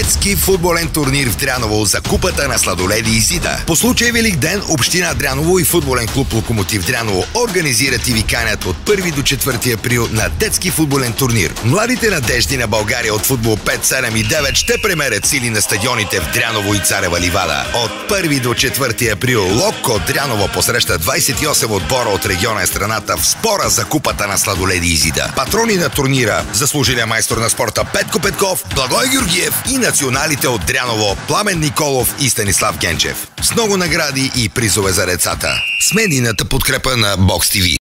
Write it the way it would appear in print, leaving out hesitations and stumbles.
детски футболен турнир в Дряново за купата на сладоледи Изида. По случай Велик ден, община Дряново и футболен клуб Локомотив Дряново организират и ви канят от 1 до 4 април на детски футболен турнир. Младите надежди на България от футбол 5, 7 и 9 ще премерят сили на стадионите в Дряново и Царева ливада. От 1 до 4 април Локо Дряново посреща 28 отбора от региона и страната в спора за купата на сладоледи Изида. Патрони на турнира – заслужилия майстор на спорта Петко Петков, Благой Георгиев и националите от Дряново Пламен Николов и Станислав Генчев. С много награди и призове за децата. С медийната подкрепа на Бокс ТВ.